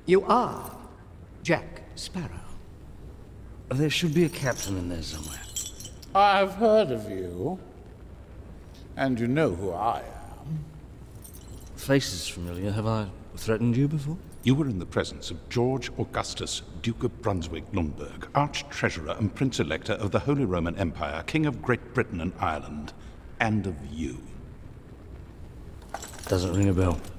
You are Jack Sparrow. There should be a captain in there somewhere. I've heard of you. And you know who I am. Face is familiar. Have I threatened you before? You were in the presence of George Augustus, Duke of Brunswick-Lundberg, Arch-Treasurer and Prince-Elector of the Holy Roman Empire, King of Great Britain and Ireland, and of you. Doesn't ring a bell.